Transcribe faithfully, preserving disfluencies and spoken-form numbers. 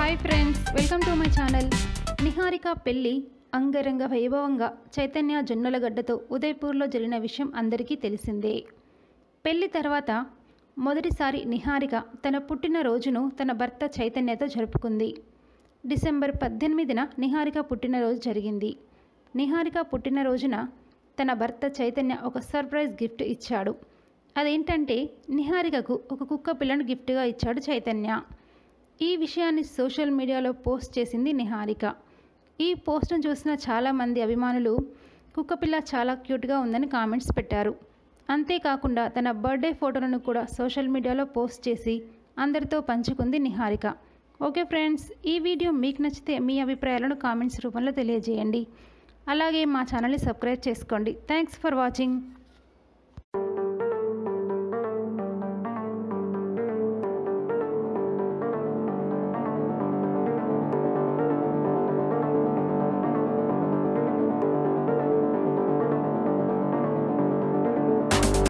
Hi friends, welcome to my channel. Niharika పెళ్లి అంగరంగ వైభవంగా చైతన్య జొన్నలగడ్డతో ఉదయపూర్లో జరిగిన విషయం అందరికీ తెలిసిందే. పెళ్లి తర్వాత మొదటిసారి నిహారిక తన పుట్టినరోజును తన భర్త చైతన్యతో జరుపుకుంది. డిసెంబర్ పద్దెనిమిదిన నిహారిక పుట్టినరోజు జరిగింది. నిహారిక పుట్టినరోజున తన భర్త చైతన్య ఒక సర్ప్రైజ్ గిఫ్ట్ ఇచ్చాడు. అదేంటంటే నిహారికకు ఒక కుక్క పిల్లను గిఫ్ట్గా ఇచ్చాడు చైతన్య. ఈ విషయాన్ని సోషల్ మీడియాలో పోస్ట్ చేసింది నిహారిక. ఈ పోస్ట్ను చూసిన చాలామంది అభిమానులు కుక్కపిల్ల చాలా క్యూట్గా ఉందని కామెంట్స్ పెట్టారు. అంతేకాకుండా తన బర్త్డే ఫోటోలను కూడా సోషల్ మీడియాలో పోస్ట్ చేసి అందరితో పంచుకుంది నిహారిక. ఓకే ఫ్రెండ్స్, ఈ వీడియో మీకు నచ్చితే మీ అభిప్రాయాలను కామెంట్స్ రూపంలో తెలియజేయండి. అలాగే మా ఛానల్ని సబ్స్క్రైబ్ చేసుకోండి. Thanks for watching.